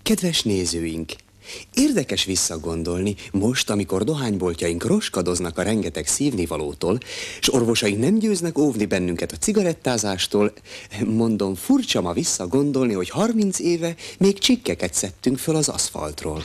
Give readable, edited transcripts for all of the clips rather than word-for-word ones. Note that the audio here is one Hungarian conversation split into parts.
Kedves nézőink! Érdekes visszagondolni, most, amikor dohányboltjaink roskadoznak a rengeteg szívnivalótól, és orvosaink nem győznek óvni bennünket a cigarettázástól, mondom, furcsa ma visszagondolni, hogy 30 éve még csikkeket szedtünk föl az aszfaltról.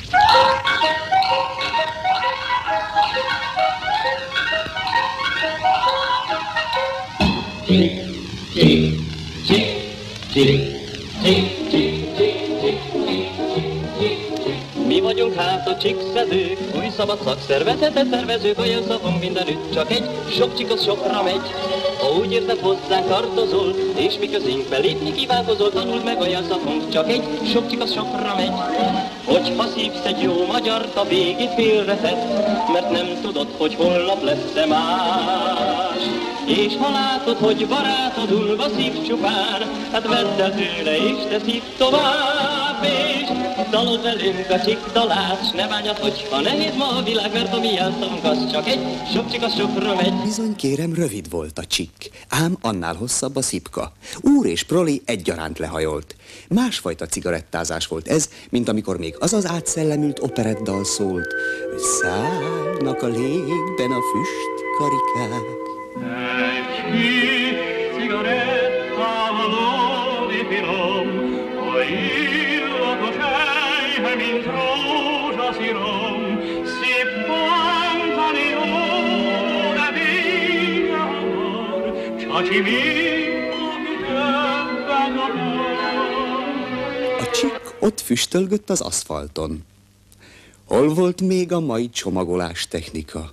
Mi vagyunk hát a csikszedők, új szabad szakszervezetet tervezők, olyan szavunk mindenütt, csak egy sok csik az sokra megy. Ha úgy érzed hozzánk tartozol, és mi közénk belépni kívánkozol, tanuld meg, olyan szavunk, csak egy sok csik az sokra megy. Hogyha szívsz egy jó magyart, a végét félretett, mert nem tudod, hogy holnap lesz-e más. És ha látod, hogy barátod ulva szív csupán, hát vedd el tőle és te szív tovább, és dalod velünk a csik dalát, s ne bánjad, hogyha nehéz ma a világ, mert a mi jelszavunk az csak egy sok csik az sokra megy. Bizony kérem, rövid volt a csik, ám annál hosszabb a szipka. Úr és proli egyaránt lehajolt. Másfajta cigarettázás volt ez, mint amikor még az az átszellemült operettdal szólt, hogy szállnak a légben a füstkarikák. Egy kis cigarettával lódi finom, a illatos enyhe, mint rózsaszírom, szippantani jó, de végre hamar, csacsi még, aki többet akar. A csik ott füstölgött az aszfalton. Hol volt még a mai csomagolás technika?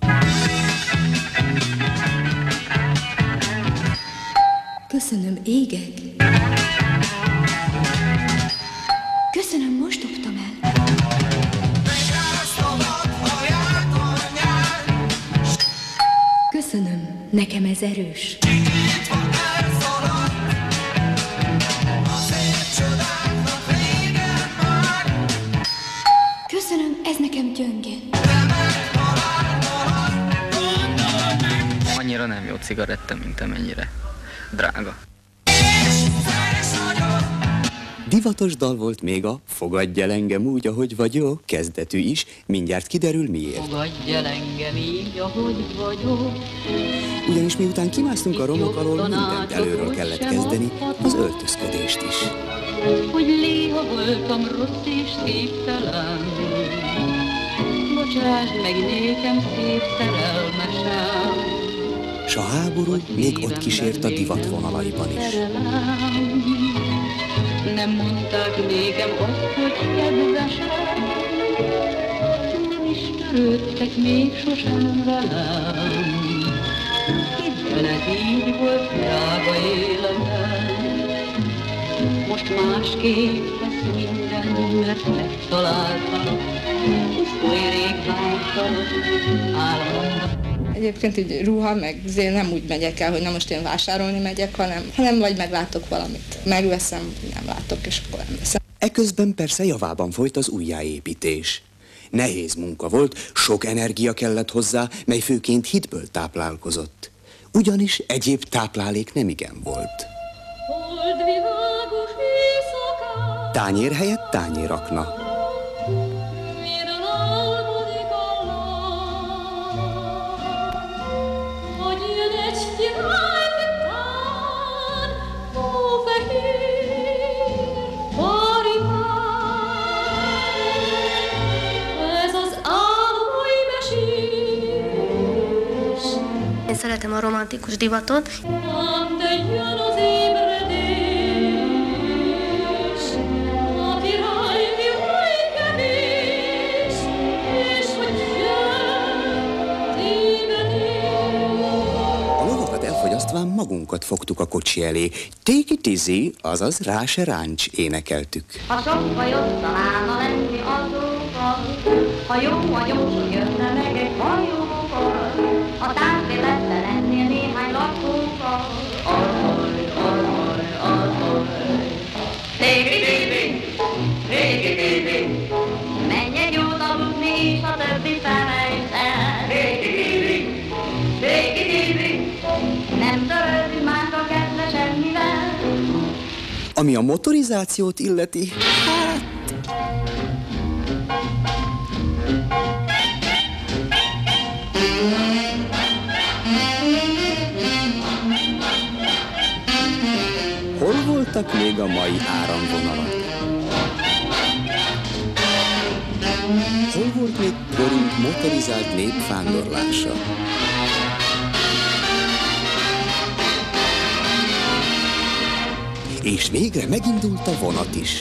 Köszönöm, égek. Köszönöm, most dobtam el. Köszönöm, nekem ez erős. Köszönöm, ez nekem gyönge. Annyira nem jó cigaretta, mint amennyire drága. Divatos dal volt még a Fogadj el engem úgy, ahogy vagyok, kezdetű is, mindjárt kiderül miért. Fogadj el engem így, ahogy vagyok. Ugyanis miután kimásztunk a romok alól, mindent előről kellett kezdeni, az öltözködést is. Hogy néha voltam rossz és széptelen, bocsásd meg nékem szép szerelmesem. S a háború még ott kísért a divat vonalaiban is. Nem mondták nékem azt, hogy kedvesem, nem is törődtek még sosem velem. Hidd el, ez így volt drága életem. Most másképp lesz minden, mert megtaláltalak, oly rég vártalak, álmomban. Egyébként így ruha, meg nem úgy megyek el, hogy na most én vásárolni megyek, hanem vagy meglátok valamit. Megveszem, nem látok, és akkor nem veszem. Eközben persze javában folyt az újjáépítés. Nehéz munka volt, sok energia kellett hozzá, mely főként hitből táplálkozott. Ugyanis egyéb táplálék nemigen volt. Tányér helyett tányérakna. Én szeretem a romantikus divatot. A lovakat elfogyasztván magunkat fogtuk a kocsi elé. Take it easy, azaz rá se ráncs énekeltük. Ha sok hajott találna lenni azóval, ha jó vagyok, jönne meg egy hajóval, a távfélette lennél néhány lakóval. Arhaj, arhaj, arhaj. Take it easy, take it easy. Menj egy jót aludni, és a többi felejtsd el. Take it easy, take it easy. Nem törődünk már a kedve semmivel. Ami a motorizációt illeti, hát Voltak még a mai áramvonalak. Hol volt még korunk motorizált népvándorlása? És végre megindult a vonat is.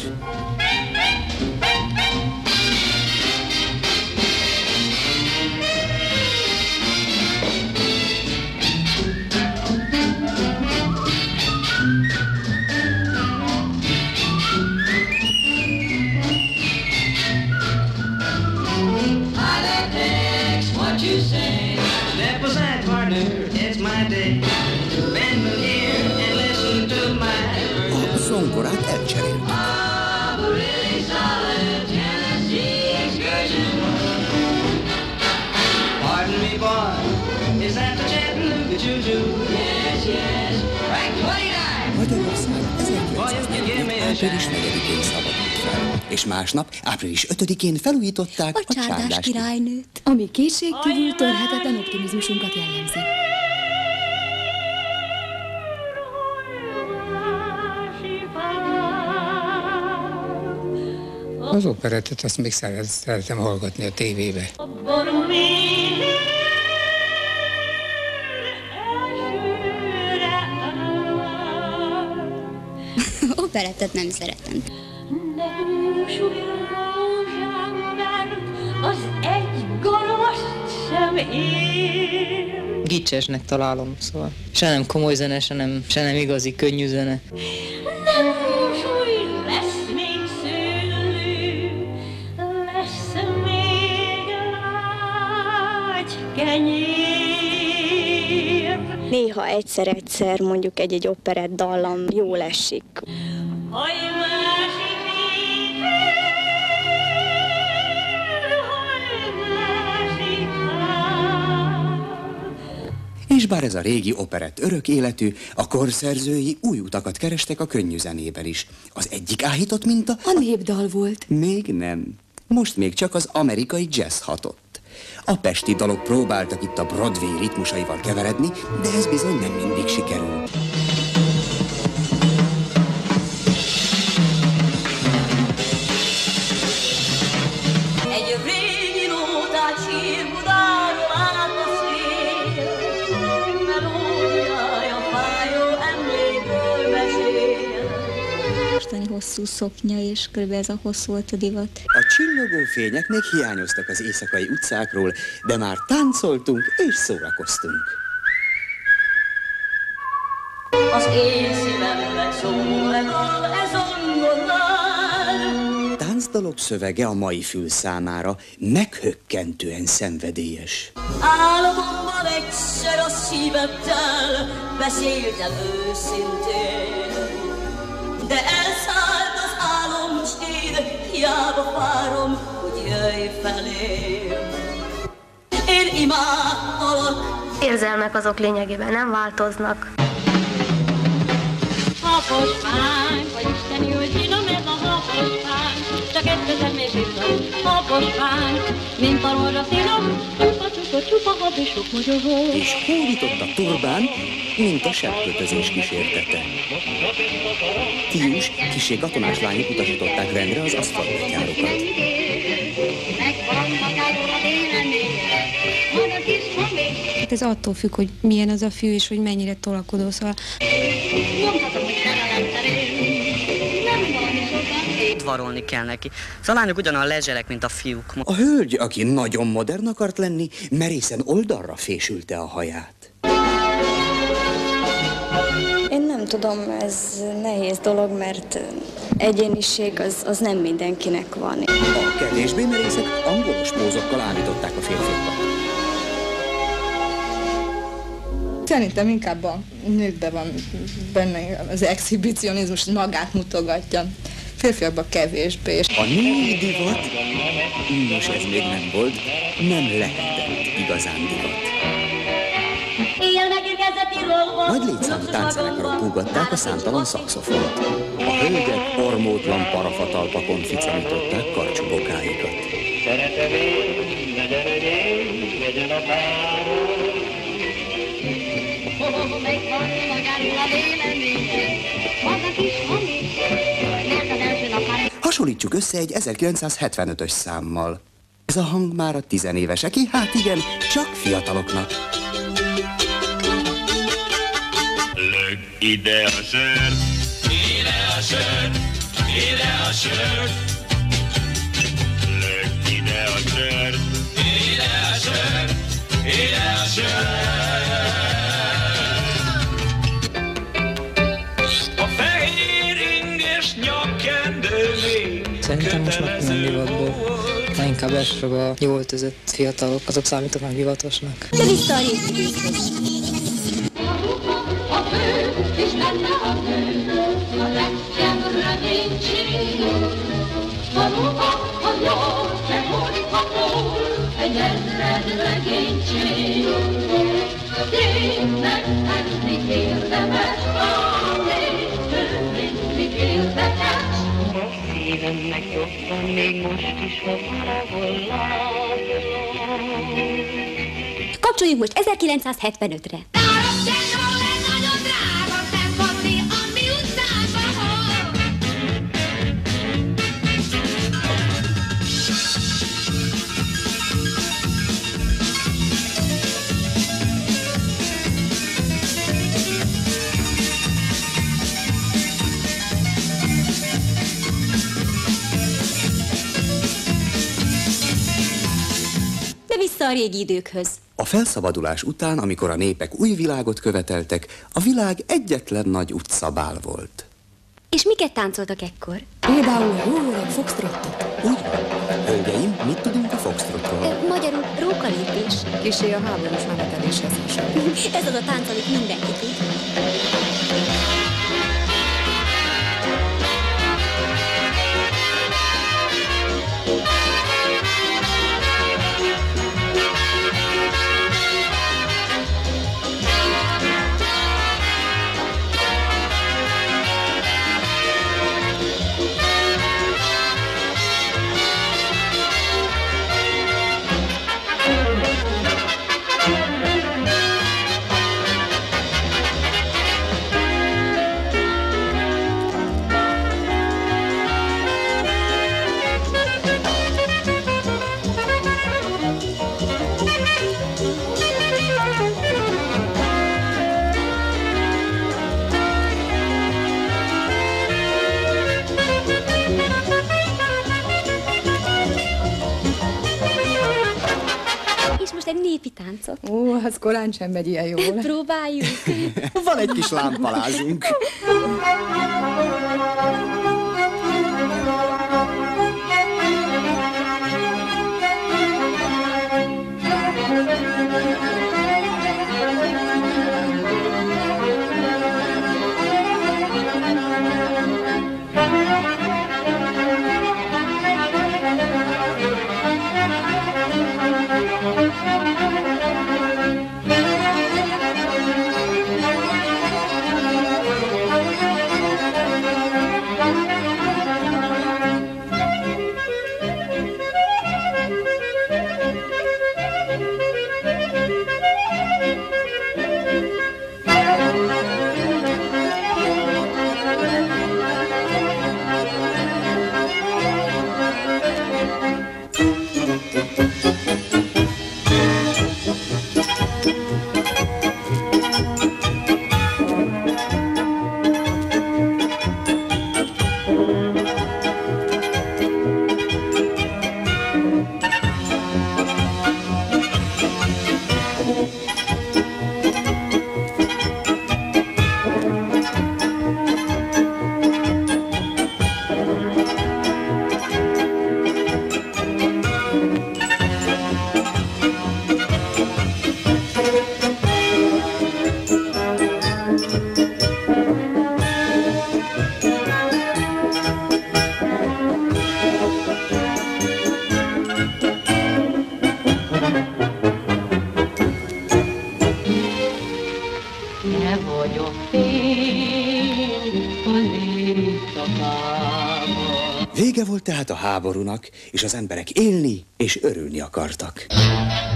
A zongorát elcseréltük. Magyarország 1945. április 4-én szabadult fel, és másnap, április 5-én felújították a Csárdás királynőt, ami kétségkívül törhetetlen optimizmusunkat jellemzi. Az operettet azt még szeretem hallgatni a tévébe. Operettet nem szeretem. Az egy garast sem ér. Gicsesnek találom, szóval. Se nem komoly zene, se nem igazi, könnyű zene. Nem búsulj, lesz még szőlő, lesz még lágy kenyér. Néha egyszer-egyszer mondjuk egy operett dallam jól esik. És bár ez a régi operett örök életű, a korszerzői új utakat kerestek a könnyű zenében is. Az egyik áhított minta a népdal volt. Még nem. Most még csak az amerikai jazz hatott. A pesti dalok próbáltak itt a Broadway ritmusaival keveredni, de ez bizony nem mindig sikerült. Egy régi nótát sír Budáról átbeszél, melódiája fájó emlékről mesél. Mostani hosszú szoknya, és körülbelül ez a hosszú volt a divat. A csillogó fények még hiányoztak az éjszakai utcákról, de már táncoltunk és szórakoztunk. Az én szívemnek szól ez zongorán. Táncdalok szövege a mai fül számára meghökkentően szenvedélyes. Álomomban egyszer a szívemtel beszéltem őszintén, de elszállt az álomstír, hiába várom, hogy jöjj felém. Én imádtalak. Érzelmek azok lényegében nem változnak. Haposfánk, vagy isteni, hogy finom ez a haposfánk, csak egy termés iszom, haposfánk, mint a rózsaszínom, csupa, hab és sok magyaró. És hódított a turbán, mint a sebbkötözés kísértete. Fiús, kissé katonás lányok utasították rendre az aszfaltbetyárokat. Hát ez attól függ, hogy milyen az a fű, és hogy mennyire tolakodó, szóval... Udvarolni kell neki. A lányok ugyanolyan lezselek, mint a fiúk. A hölgy, aki nagyon modern akart lenni, merészen oldalra fésülte a haját. Én nem tudom, ez nehéz dolog, mert egyéniség az nem mindenkinek van. A kevésbé merészek angolos pózokkal állították a férfiakat. Szerintem inkább a nőkben van benne az exhibicionizmus, hogy magát mutogatja. Férfiakban kevésbé. A női divat, nos ez még nem volt, nem lehetett igazán divat. Nagy létszámú tánczenekarok húgatták a számtalan szaxofont. A hölgyek ormótlan parafatalpakon ficamították karcsubokáikat. ahol megvan magáról a véleménye. Az a kis hangik, mert az első nap már... Hasonlítsuk össze egy 1975-ös számmal. Ez a hang már a 10 éveseké, hát igen, csak fiataloknak. Lög ide a sör, ide a sör, ide a sör. Lög ide a sör, ide a sör, ide a sör. A fehér inges nyakkendő még szerintem most már nem divatból. Már inkább elsősorban a jól öltözött fiatalok, azok számítanak divatosnak. De vissza a régi a fő, és lenne a fő, a legyen reménység. A ruha, a jó, megmondható, egy ezred legénység. Tényleg enni érdemes, a népő mindig érdekes. A szívemnek jobban, még most is a távol látom. Kapcsoljuk most 1975-re. De vissza a régi időkhöz. A felszabadulás után, amikor a népek új világot követeltek, a világ egyetlen nagy utcabál volt. És miket táncoltak ekkor? Például róla foxtrottot. Úgy van. Hölgyeim, mit tudunk a foxtrotról? Magyarul rókalépés. Kissé a háborús meneteléshez hasonló. Ez az a tánc, amit mindenki tud. Népi táncot. Ó, az korán sem megy ilyen jól. Próbáljuk. Van egy kis lámpalázunk. Vége volt tehát a háborúnak, és az emberek élni és örülni akartak.